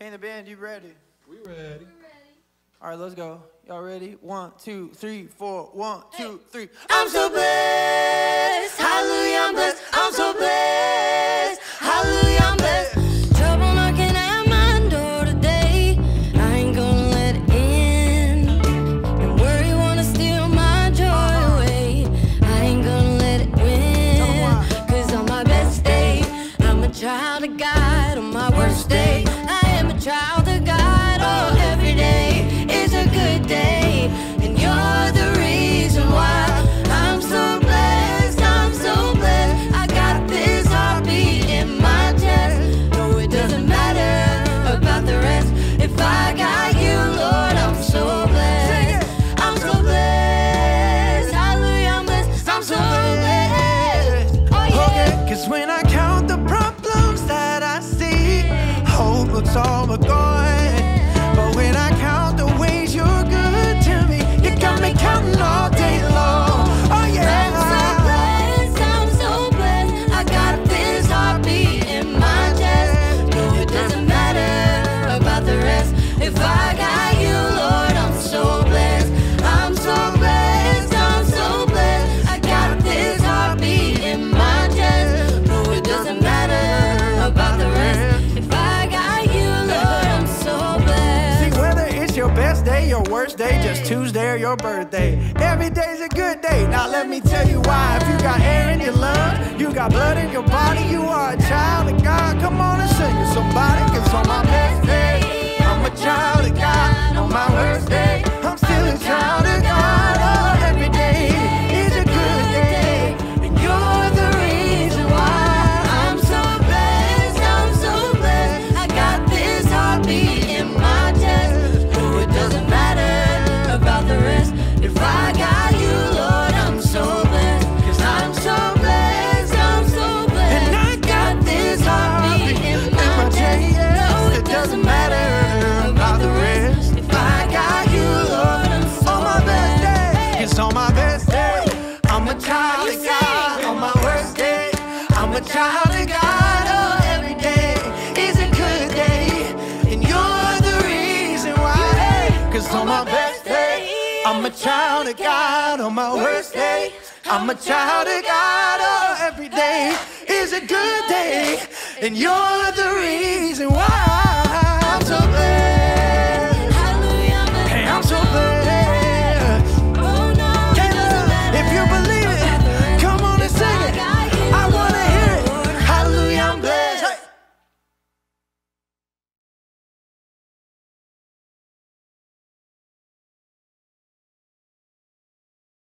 KAIN the band, you ready? We ready. All right, let's go. Y'all ready? 1, 2, 3, 4. 1, 2, 3. I'm so blessed. Hallelujah, I'm blessed. I'm so blessed. Hallelujah, I'm blessed. Trouble knocking at my door today. I ain't gonna let it in. And worry wanna steal my joy away. I ain't gonna let it win. Cause on my best day, I'm a child of God. On my worst day, I am a child of God. Oh, every day is a good day. And you're the reason why I'm so blessed. I'm so blessed. I got this heartbeat in my chest. No, it doesn't matter about the rest. If I got you, Lord, I'm so blessed. I'm so blessed. Hallelujah, I'm blessed. I'm so blessed. Oh yeah. Cause when I count the problems that I see, hope looks all but gone. But when I count the ways you're good to me, you got me counting all day long. Oh yeah. I'm so blessed. I got this heartbeat in my chest. No, it doesn't matter about the rest. If I got you, Lord, I'm so blessed. I'm so blessed. I'm so blessed. I got this heartbeat in my chest. No, it doesn't matter about the rest. If I got you, Lord, I'm so blessed. See, whether it's your best day, your worst day, just Tuesday or your birthday, every day's a good day. Now let me tell you why. If you got air in your lungs, you got blood in your body, you are a child of God. Come on and sing it, somebody. Cause on my best day, I'm a child of God. On my worst day, I'm still a child of God. Oh, every day is a good day, and you're the reason why I'm so blessed. I'm so blessed. I got this heartbeat in my chest. No, it doesn't matter about the rest. If I got you, Lord, I'm so blessed. Cause I'm so blessed. I'm so blessed. And I got this heartbeat in my chest. No, it doesn't matter about the rest. If I got you, Lord, I'm so on my best blessed. day, it's on my best day, I'm a child of God. On my worst day, I'm a child of God. Oh, every day is a good day, and you're the reason why. Cause on my best day, I'm a child of God. On my worst day, I'm a child of God. Oh, every day is a good day, and you're the reason why.